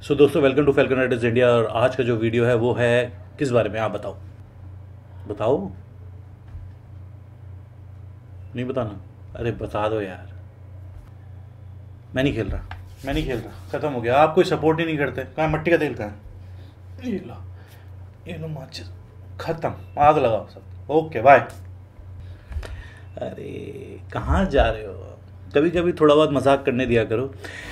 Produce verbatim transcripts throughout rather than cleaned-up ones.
सो so, दोस्तों welcome to falcon riders India. और आज का जो वीडियो है वो है किस बारे में, आप बताओ बताओ नहीं बताना? अरे बता दो यार। मैं नहीं खेल रहा मैं नहीं खेल रहा ख़त्म हो गया। आप कोई सपोर्ट ही नहीं करते। कहाँ मट्टी का तेल? कहाँ? ये लो ये लो माचिस। ख़त्म, आग लगाओ सब। Okay bye. अरे कहाँ जा रहे हो? कभी कभी थोड़ा बहुत मजाक करने दिया करो।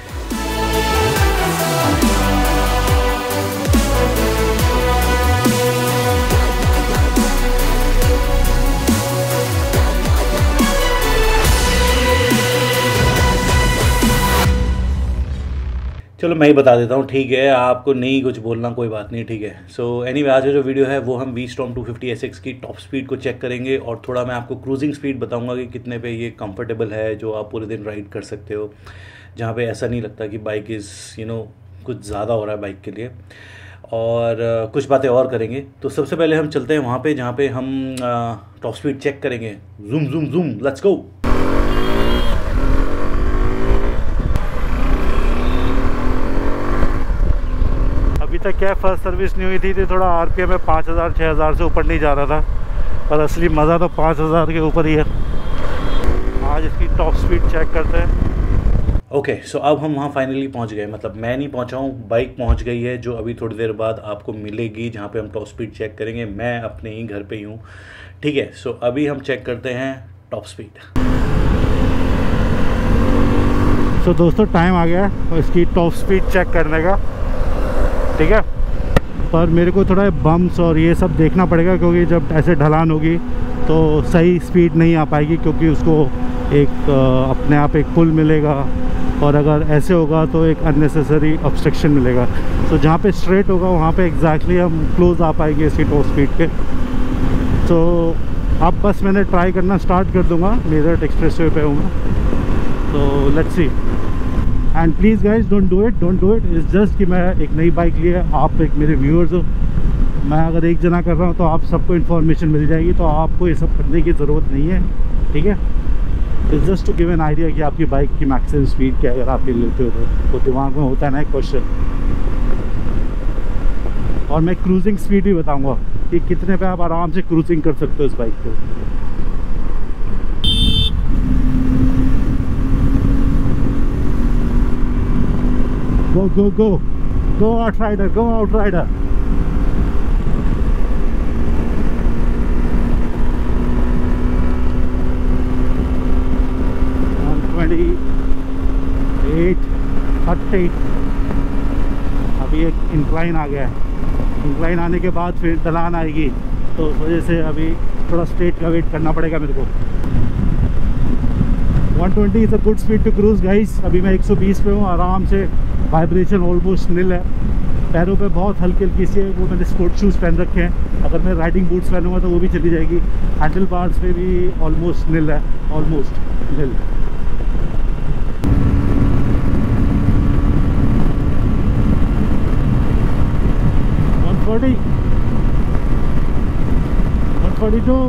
चलो मैं ही बता देता हूँ, ठीक है? आपको नहीं कुछ बोलना, कोई बात नहीं, ठीक है। सो एनीवे आज का जो वीडियो है वो हम V storm two fifty S X की टॉप स्पीड को चेक करेंगे और थोड़ा मैं आपको क्रूजिंग स्पीड बताऊंगा कि कितने पे ये कंफर्टेबल है, जो आप पूरे दिन राइड कर सकते हो, जहाँ पे ऐसा नहीं लगता कि बाइक इज़ यू नो कुछ ज़्यादा हो रहा है बाइक के लिए। और uh, कुछ बातें और करेंगे। तो सबसे पहले हम चलते हैं वहाँ पे जहाँ पे हम टॉप स्पीड चेक करेंगे। Zoom zoom zoom, let's go. अभी तक क्या फर्स्ट सर्विस नहीं हुई थी तो थोड़ा आरपीएम में पाँच हज़ार छः हज़ार से ऊपर नहीं जा रहा था, पर असली मज़ा तो पाँच हज़ार के ऊपर ही है। आज इसकी टॉप स्पीड चेक करते हैं। ओके सो अब हम वहाँ फाइनली पहुँच गए। मतलब मैं नहीं पहुँचा हूँ, बाइक पहुँच गई है, जो अभी थोड़ी देर बाद आपको मिलेगी, जहाँ पे हम टॉप स्पीड चेक करेंगे। मैं अपने ही घर पे ही हूँ, ठीक है। सो अभी हम चेक करते हैं टॉप स्पीड। सो दोस्तों टाइम आ गया है इसकी टॉप स्पीड चेक करने का, ठीक है। पर मेरे को थोड़ा बम्प्स और ये सब देखना पड़ेगा, क्योंकि जब ऐसे ढलान होगी तो सही स्पीड नहीं आ पाएगी, क्योंकि उसको एक अपने आप एक पुल मिलेगा, और अगर ऐसे होगा तो एक अननेसेसरी ऑब्स्ट्रक्शन मिलेगा। तो जहाँ पे स्ट्रेट होगा वहाँ पे एग्जैक्टली हम क्लोज आ पाएंगे इसकी टॉप स्पीड के। तो अब बस मैंने ट्राई करना स्टार्ट कर दूँगा, मेरठ एक्सप्रेसवे पे हूँ। तो let's see. And please guys don't do it don't do it it's just कि मैं एक नई बाइक ली है, आप एक मेरे व्यूअर्स हो। मैं अगर एक जना कर रहा हूँ तो आप सबको इन्फॉर्मेशन मिल जाएगी, तो आपको ये सब करने की ज़रूरत नहीं है, ठीक है। It's just to give an idea कि आपकी बाइक की मैक्सिमम स्पीड क्या है। अगर आप ये लेते हो तो, तो दिमाग में होता है ना एक क्वेश्चन। और मैं क्रूजिंग स्पीड भी बताऊँगा कि कितने पे आप आराम से क्रूजिंग कर सकते हो इस बाइक को। Go, go, go. Go outrider, go outrider. one twenty-eight, thirty. अभी एक इंक्लाइन आ गया है। इंक्लाइन आने के बाद फिर ढलान आएगी, तो उस वजह से अभी थोड़ा स्ट्रेट का वेट करना पड़ेगा मेरे को। one twenty is a good speed to cruise guys. अभी मैं एक सौ बीस पे हूँ, आराम से। वाइब्रेशन ऑलमोस्ट नील है। पैरों पे बहुत हल्की हल्की सी है, वो मैंने स्पोर्ट शूज़ पहन रखे हैं। अगर मैं राइडिंग बूट्स पहनूंगा तो वो भी चली जाएगी। हैंडल बार्स पे भी ऑलमोस्ट नील है, almost nil. one forty, one forty-two।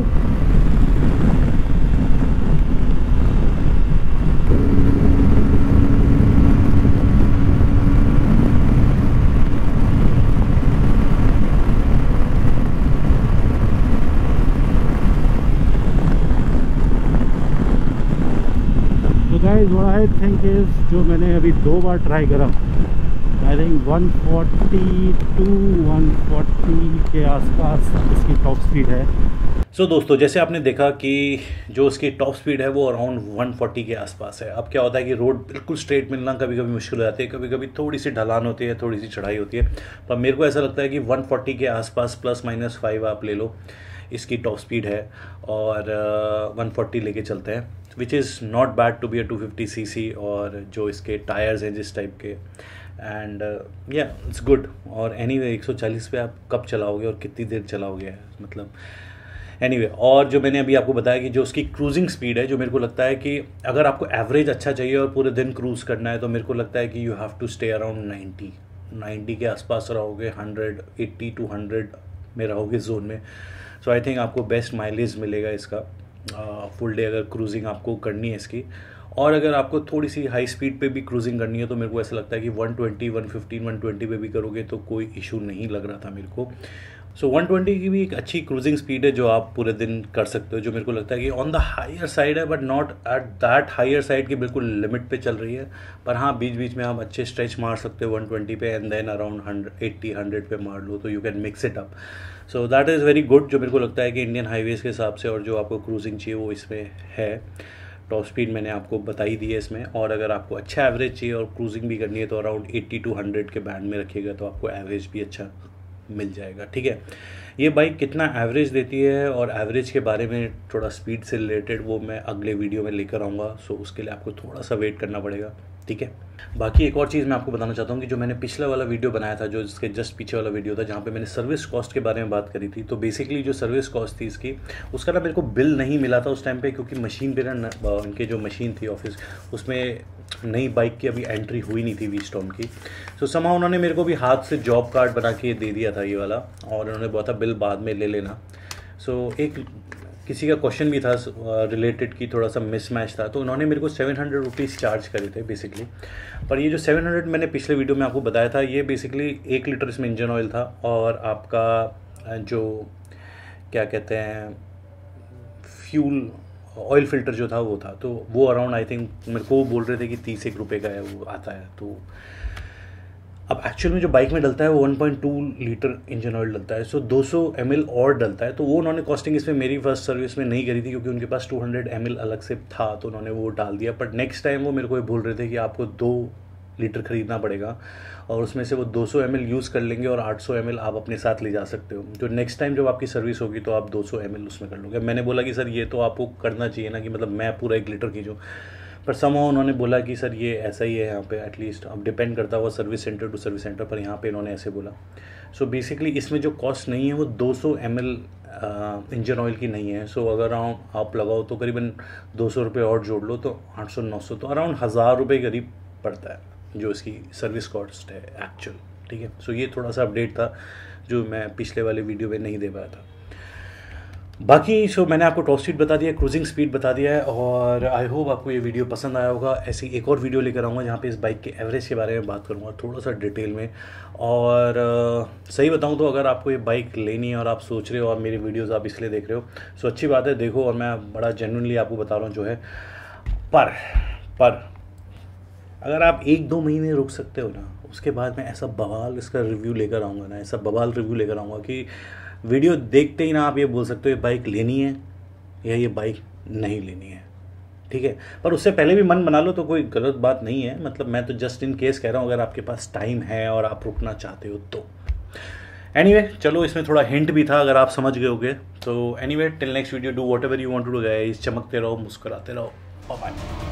Guys what I think is, जो मैंने अभी दो बार ट्राई करा, I think one forty-two, one forty के आसपास इसकी टॉप स्पीड है। सो so, दोस्तों जैसे आपने देखा कि जो इसकी टॉप स्पीड है वो अराउंड one forty के आसपास है। अब क्या होता है कि रोड बिल्कुल स्ट्रेट मिलना कभी कभी मुश्किल हो जाती है, कभी कभी थोड़ी सी ढलान होती है, थोड़ी सी चढ़ाई होती है। पर मेरे को ऐसा लगता है कि one forty के आसपास प्लस माइनस फाइव आप ले लो, इसकी टॉप स्पीड है। और uh, one forty लेके चलते हैं, which is not bad to be a two fifty C C. और जो इसके टायर्स हैं जिस टाइप के, एंड या इट्स गुड। और एनी वे एक सौ चालीस पे आप कब चलाओगे और कितनी देर चलाओगे, मतलब एनीवे anyway, और जो मैंने अभी आपको बताया कि जो उसकी क्रूजिंग स्पीड है, जो मेरे को लगता है कि अगर आपको एवरेज अच्छा चाहिए और पूरे दिन क्रूज़ करना है, तो मेरे को लगता है कि you have to stay around ninety ninety के आसपास रहोगे, हंड्रेड एट्टी टू हंड्रेड में रहोगे जोन में। सो आई थिंक आपको बेस्ट माइलेज मिलेगा इसका फुल डे अगर क्रूजिंग आपको करनी है इसकी। और अगर आपको थोड़ी सी हाई स्पीड पे भी क्रूजिंग करनी है तो मेरे को ऐसा लगता है कि one twenty, one fifteen, one twenty पे भी करोगे तो कोई इशू नहीं लग रहा था मेरे को। सो वन ट्वेंटी की भी एक अच्छी क्रूजिंग स्पीड है जो आप पूरे दिन कर सकते हो, जो मेरे को लगता है कि ऑन द हायर साइड है, but not at that higher side की बिल्कुल लिमिट पे चल रही है। पर हाँ, बीच बीच में आप अच्छे स्ट्रेच मार सकते हो वन ट्वेंटी पे, and then around hundred eighty hundred पे मार लो, तो you can mix it up. So that is very good, जो मेरे को लगता है कि इंडियन हाईवेज़ के हिसाब से और जो आपको क्रूजिंग चाहिए वो इसमें है। टॉप स्पीड मैंने आपको बताई दी है इसमें, और अगर आपको अच्छा एवरेज चाहिए और क्रूजिंग भी करनी है तो अराउंड एट्टी टू हंड्रेड के बैंड में रखिएगा तो आपको एवरेज भी अच्छा मिल जाएगा। ठीक है, ये बाइक कितना एवरेज देती है और एवरेज के बारे में थोड़ा स्पीड से रिलेटेड वो मैं अगले वीडियो में लेकर आऊँगा। सो उसके लिए आपको थोड़ा सा वेट करना पड़ेगा। ठीक है, बाकी एक और चीज़ मैं आपको बताना चाहता हूँ कि जो मैंने पिछला वाला वीडियो बनाया था, जो इसके जस्ट पीछे वाला वीडियो था जहाँ पे मैंने सर्विस कॉस्ट के बारे में बात करी थी, तो बेसिकली जो सर्विस कॉस्ट थी इसकी, उसका ना मेरे को बिल नहीं मिला था उस टाइम पे, क्योंकि मशीन पे ना उनके जो मशीन थी ऑफिस, उसमें नई बाइक की अभी एंट्री हुई नहीं थी वीस्टॉर्म की। सो समा उन्होंने मेरे को भी हाथ से जॉब कार्ड बना के दे दिया था ये वाला, और उन्होंने बोला था बिल बाद में ले लेना। सो एक किसी का क्वेश्चन भी था रिलेटेड की थोड़ा सा मिसमैच था, तो उन्होंने मेरे को सेवन हंड्रेड रुपीज़ चार्ज करे थे बेसिकली। पर ये जो सेवन हंड्रेड मैंने पिछले वीडियो में आपको बताया था, ये बेसिकली एक लीटर इसमें इंजन ऑयल था, और आपका जो क्या कहते हैं फ्यूल ऑयल फिल्टर जो था वो था, तो वो अराउंड आई थिंक मेरे को बोल रहे थे कि तीस एक रुपये का है वो आता है। तो अब एक्चुअल में जो बाइक में डलता है वो one point two litre engine oil डलता है, so two hundred M L और डलता है। तो वो उन्होंने कॉस्टिंग इसमें मेरी फर्स्ट सर्विस में नहीं करी थी, क्योंकि उनके पास टू हंड्रेड एम एल अलग से था, तो उन्होंने वो डाल दिया। बट नेक्स्ट टाइम वो मेरे को ये बोल रहे थे कि आपको दो लीटर ख़रीदना पड़ेगा, और उसमें से वो दो सौ एम एल यूज़ कर लेंगे और आठ सौ एम एल आप अपने साथ ले जा सकते हो। जो नेक्स्ट टाइम जब आपकी सर्विस होगी तो आप दो सौ एम एल उसमें कर लोगे। मैंने बोला कि सर ये तो आपको करना चाहिए ना, कि मतलब मैं पूरा एक लीटर खींचूँ। पर समहाउ उन्होंने बोला कि सर ये ऐसा ही है यहाँ पे, एटलीस्ट अब डिपेंड करता हुआ service centre to service centre, पर यहाँ पे इन्होंने ऐसे बोला। सो so बेसिकली इसमें जो कॉस्ट नहीं है वो दो सौ एम एल इंजन ऑयल की नहीं है। सो so अगर आप लगाओ तो करीबन दो सौ रुपये और जोड़ लो तो आठ सौ नौ सौ, तो अराउंड हज़ार रुपये करीब पड़ता है जो इसकी सर्विस कॉस्ट है एक्चुअल। ठीक है, सो so ये थोड़ा सा अपडेट था जो मैं पिछले वाले वीडियो में नहीं दे पाया था। बाकी सो मैंने आपको टॉप स्पीड बता दिया, क्रूजिंग स्पीड बता दिया है, और आई होप आपको ये वीडियो पसंद आया होगा। ऐसी एक और वीडियो लेकर आऊँगा जहाँ पे इस बाइक के एवरेज के बारे में बात करूँगा थोड़ा सा डिटेल में। और uh, सही बताऊँ तो अगर आपको ये बाइक लेनी है और आप सोच रहे हो और मेरी वीडियोस आप इसलिए देख रहे हो, सो अच्छी बात है, देखो, और मैं बड़ा जेन्युइनली आपको बता रहा हूँ जो है। पर पर अगर आप एक दो महीने रुक सकते हो ना, उसके बाद मैं ऐसा बवाल इसका रिव्यू लेकर आऊँगा ना, ऐसा बवाल रिव्यू लेकर आऊँगा कि वीडियो देखते ही ना आप ये बोल सकते हो ये बाइक लेनी है या ये बाइक नहीं लेनी है। ठीक है, पर उससे पहले भी मन बना लो तो कोई गलत बात नहीं है। मतलब मैं तो जस्ट इन केस कह रहा हूँ, अगर आपके पास टाइम है और आप रुकना चाहते हो तो। एनीवे anyway, चलो, इसमें थोड़ा हिंट भी था अगर आप समझ गए होगे। तो anyway, till next video, do whatever you want to do guys, चमकते रहो, मुस्कुराते रहो, बाय बाय।